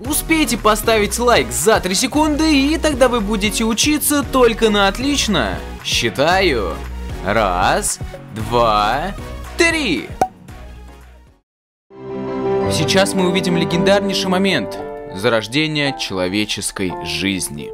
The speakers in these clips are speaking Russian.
Успейте поставить лайк за 3 секунды, и тогда вы будете учиться только на отлично. Считаю. 1, 2, 3. Сейчас мы увидим легендарнейший момент зарождения человеческой жизни.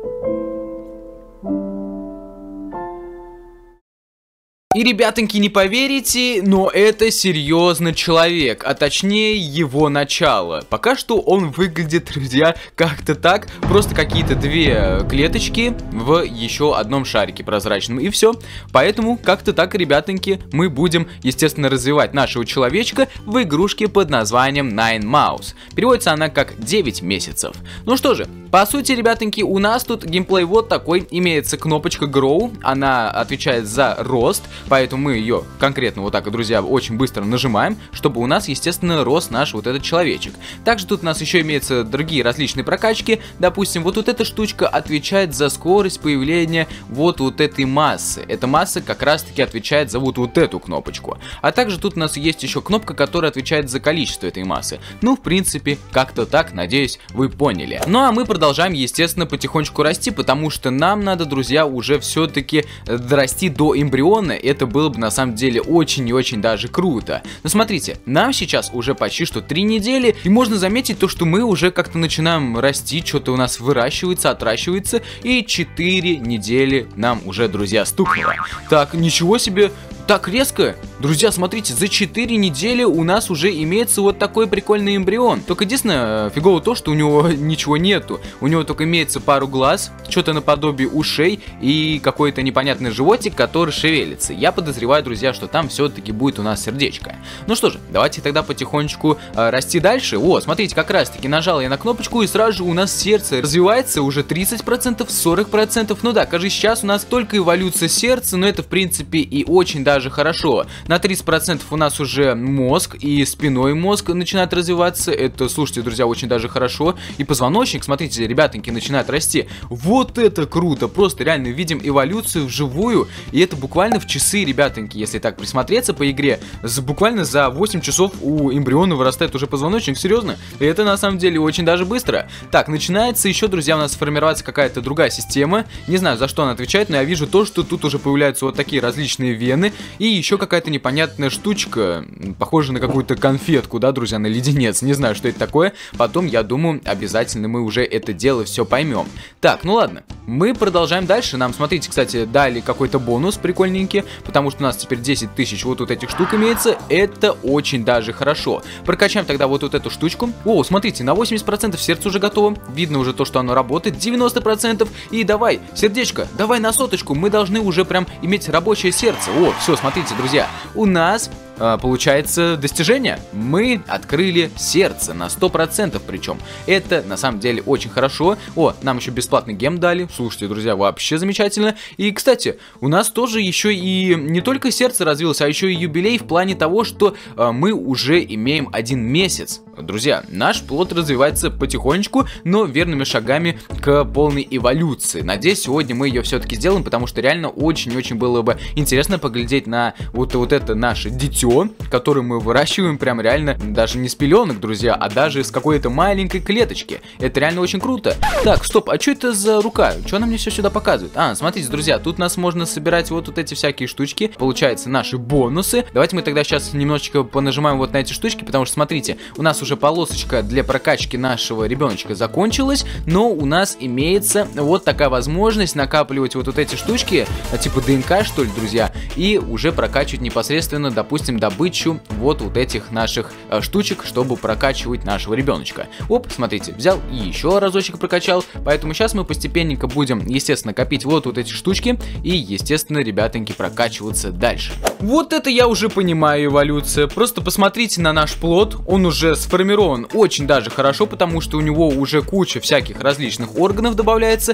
И, ребятоньки, не поверите, но это серьезно человек, а точнее его начало. Пока что он выглядит, друзья, как-то так, просто какие-то 2 клеточки в еще одном шарике прозрачном, и все. Поэтому как-то так, ребятоньки, мы будем, естественно, развивать нашего человечка в игрушке под названием Nine Mouse. Переводится она как 9 месяцев. Ну что же, по сути, ребятоньки, у нас тут геймплей вот такой. Имеется кнопочка Grow, она отвечает за рост. Поэтому мы ее конкретно вот так, друзья, очень быстро нажимаем, чтобы у нас, естественно, рос наш вот этот человечек. Также тут у нас еще имеются другие различные прокачки. Допустим, вот эта штучка отвечает за скорость появления вот этой массы. Эта масса как раз-таки отвечает за вот эту кнопочку. А также тут у нас есть еще кнопка, которая отвечает за количество этой массы. Ну, в принципе, как-то так, надеюсь, вы поняли. Ну, а мы продолжаем, естественно, потихонечку расти, потому что нам надо, друзья, уже все-таки дорасти до эмбриона. Это было бы на самом деле очень и очень даже круто. Но смотрите, нам сейчас уже почти что 3 недели, и можно заметить то, что мы уже как-то начинаем расти, что-то у нас выращивается, отращивается, и 4 недели нам уже, друзья, стукнуло. Так, ничего себе! Так резко? Друзья, смотрите, за 4 недели у нас уже имеется вот такой прикольный эмбрион. Только единственное, фигово то, что у него ничего нету. У него только имеется пару глаз, что-то наподобие ушей и какой-то непонятный животик, который шевелится. Я подозреваю, друзья, что там все-таки будет у нас сердечко. Ну что же, давайте тогда потихонечку расти дальше. О, смотрите, как раз таки нажал я на кнопочку, и сразу же у нас сердце развивается уже 30%, 40%. Ну да, кажется, сейчас у нас только эволюция сердца, но это в принципе и очень даже хорошо. На 30% у нас уже мозг и спиной мозг начинает развиваться. Это, слушайте, друзья, очень даже хорошо. И позвоночник, смотрите, ребятоньки, начинает расти. Вот это круто! Просто реально видим эволюцию вживую. И это буквально в часы, ребятоньки, если так присмотреться по игре. Буквально за 8 часов у эмбриона вырастает уже позвоночник. Серьезно? И это на самом деле очень даже быстро. Так, начинается еще, друзья, у нас формироваться какая-то другая система. Не знаю, за что она отвечает, но я вижу то, что тут уже появляются вот такие различные вены. И еще какая-то непонятная штучка, похожая на какую-то конфетку, да, друзья, на леденец. Не знаю, что это такое. Потом, я думаю, обязательно мы уже это дело все поймем. Так, ну ладно. Мы продолжаем дальше. Нам, смотрите, кстати, дали какой-то бонус прикольненький, потому что у нас теперь 10 тысяч вот этих штук имеется. Это очень даже хорошо. Прокачаем тогда вот эту штучку. О, смотрите, на 80% сердце уже готово. Видно уже то, что оно работает. 90%. И давай, сердечко, давай на 100. Мы должны уже прям иметь рабочее сердце. О, все, смотрите, друзья, у нас получается достижение. Мы открыли сердце на 100%, причем это на самом деле очень хорошо. О, нам еще бесплатный гем дали. Слушайте, друзья, вообще замечательно. И, кстати, у нас тоже еще и не только сердце развилось, а еще и юбилей в плане того, что мы уже имеем 1 месяц. Друзья, наш плод развивается потихонечку, но верными шагами к полной эволюции. Надеюсь, сегодня мы ее все-таки сделаем, потому что реально очень-очень было бы интересно поглядеть на вот это наше дитё, которое мы выращиваем прям реально даже не с пеленок, друзья, а даже с какой-то маленькой клеточки. Это реально очень круто. Так, стоп, а что это за рука? Что она мне все сюда показывает? А, смотрите, друзья, тут нас можно собирать вот эти всякие штучки. Получается, наши бонусы. Давайте мы тогда сейчас немножечко понажимаем вот на эти штучки, потому что, смотрите, у нас уже полосочка для прокачки нашего ребеночка закончилась, но у нас имеется вот такая возможность накапливать вот эти штучки, типа ДНК, что ли, друзья, и уже прокачивать непосредственно, допустим, добычу вот этих наших штучек, чтобы прокачивать нашего ребеночка. Оп, смотрите, взял и еще разочек прокачал, поэтому сейчас мы постепенненько будем, естественно, копить вот эти штучки и, естественно, ребятоньки, прокачиваться дальше. Вот это я уже понимаю эволюция. Просто посмотрите на наш плод, он уже сформирован очень даже хорошо, потому что у него уже куча всяких различных органов добавляется,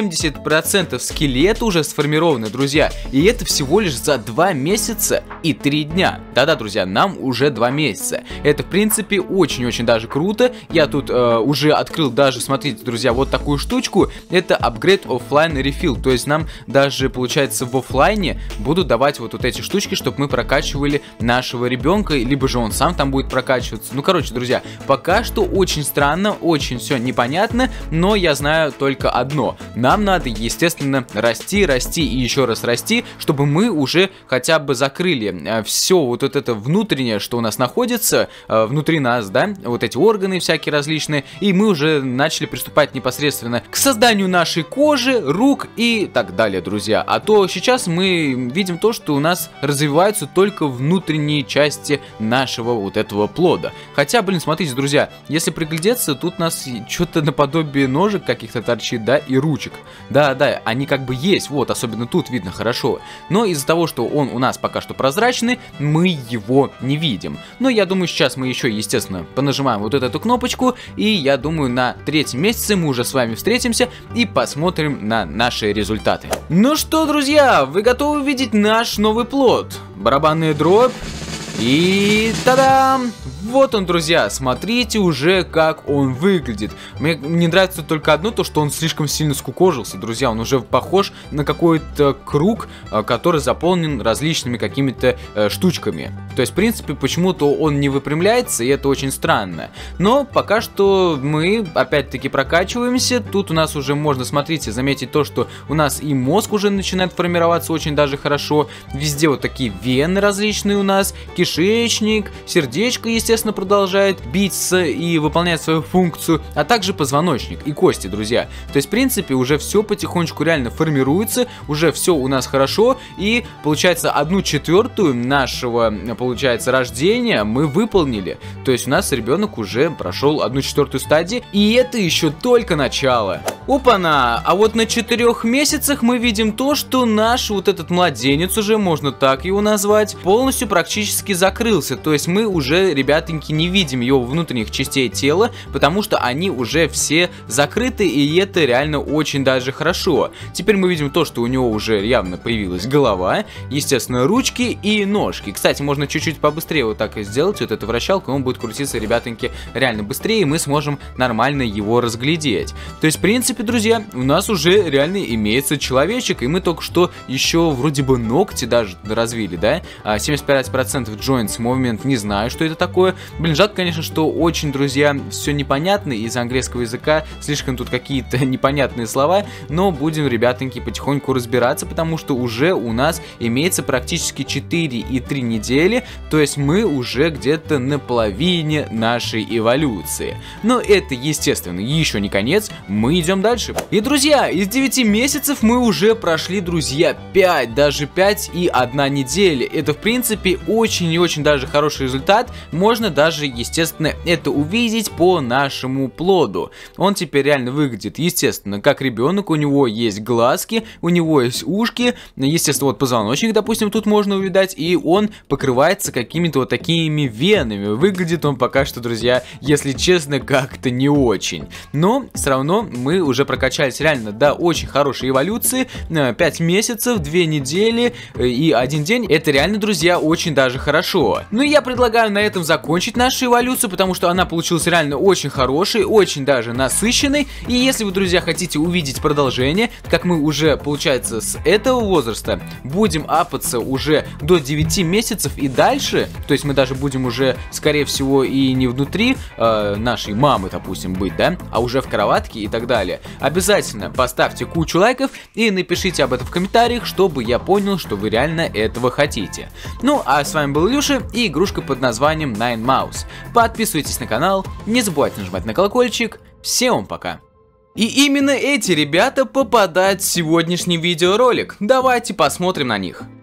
70% скелета уже сформированы, друзья, и это всего лишь за 2 месяца и 3 дня. Да-да, друзья, нам уже 2 месяца. Это, в принципе, очень-очень даже круто. Я тут уже открыл даже, смотрите, друзья, вот такую штучку. Это Upgrade Offline Refill. То есть нам даже, получается, в оффлайне будут давать вот эти штучки, чтобы мы прокачивали нашего ребенка, либо же он сам там будет прокачиваться. Ну, короче, друзья, друзья, пока что очень странно, очень все непонятно, но я знаю только одно. Нам надо, естественно, расти, расти и еще раз расти, чтобы мы уже хотя бы закрыли все вот это внутреннее, что у нас находится внутри нас, да, вот эти органы всякие различные, и мы уже начали приступать непосредственно к созданию нашей кожи, рук и так далее, друзья. А то сейчас мы видим то, что у нас развиваются только внутренние части нашего вот этого плода. Хотя, блин, смотрите, друзья, если приглядеться, тут у нас что-то наподобие ножек каких-то торчит, да, и ручек. Да, они как бы есть, вот, особенно тут видно хорошо. Но из-за того, что он у нас пока что прозрачный, мы его не видим. Но я думаю, сейчас мы еще, естественно, понажимаем вот эту кнопочку, и я думаю, на 3-м месяце мы уже с вами встретимся и посмотрим на наши результаты. Ну что, друзья, вы готовы видеть наш новый плод? Барабанная дробь. И та-дам! Вот он, друзья, смотрите уже, как он выглядит. Мне не нравится только одно, то что он слишком сильно скукожился, друзья. Он уже похож на какой-то круг, который заполнен различными какими-то штучками. То есть, в принципе, почему-то он не выпрямляется, и это очень странно. Но пока что мы, опять-таки, прокачиваемся. Тут у нас уже можно, смотрите, заметить то, что у нас и мозг уже начинает формироваться очень даже хорошо. Везде вот такие вены различные у нас, кишечник, сердечко, естественно, продолжает биться и выполнять свою функцию, а также позвоночник и кости, друзья. То есть, в принципе, уже все потихонечку реально формируется, уже все у нас хорошо, и, получается, 1/4 нашего, получается, рождения мы выполнили. То есть, у нас ребенок уже прошел 1/4 стадии, и это еще только начало. Опа-на! А вот на 4 месяцах мы видим то, что наш вот этот младенец, уже можно так его назвать, полностью практически закрылся. То есть мы уже, ребятоньки, не видим его внутренних частей тела, потому что они уже все закрыты, и это реально очень даже хорошо. Теперь мы видим то, что у него уже явно появилась голова, естественно, ручки и ножки. Кстати, можно чуть-чуть побыстрее вот так и сделать, вот эту вращалку, он будет крутиться, ребятоньки, реально быстрее, и мы сможем нормально его разглядеть. То есть, в принципе, друзья, у нас уже реально имеется человечек, и мы только что еще вроде бы ногти даже развили, да? 75% joints movement, не знаю, что это такое. Блин, жалко, конечно, что очень, друзья, все непонятно из-за английского языка, слишком тут какие-то непонятные слова, но будем, ребятоньки, потихоньку разбираться, потому что уже у нас имеется практически 4,3 недели, то есть мы уже где-то на половине нашей эволюции. Но это, естественно, еще не конец, мы идем дальше. И, друзья, из 9 месяцев мы уже прошли, друзья, 5, даже 5 и 1 неделя. Это, в принципе, очень и очень даже хороший результат. Можно даже, естественно, это увидеть по нашему плоду. Он теперь реально выглядит, естественно, как ребенок. У него есть глазки, у него есть ушки, естественно, вот позвоночник, допустим, тут можно увидать, и он покрывается какими-то вот такими венами. Выглядит он пока что, друзья, если честно, как-то не очень. Но все равно мы уже прокачались реально до очень хорошей эволюции. 5 месяцев, 2 недели и 1 день. Это реально, друзья, очень даже хорошо. Ну и я предлагаю на этом закончить нашу эволюцию, потому что она получилась реально очень хорошей, очень даже насыщенной. И если вы, друзья, хотите увидеть продолжение, как мы уже, получается, с этого возраста будем апаться уже до 9 месяцев и дальше, то есть мы даже будем уже, скорее всего, и не внутри нашей мамы, допустим, быть, да, а уже в кроватке и так далее. Обязательно поставьте кучу лайков и напишите об этом в комментариях, чтобы я понял, что вы реально этого хотите. Ну, а с вами был Илюша и игрушка под названием Nine Mouse. Подписывайтесь на канал, не забывайте нажимать на колокольчик. Всем вам пока! И именно эти ребята попадают в сегодняшний видеоролик. Давайте посмотрим на них.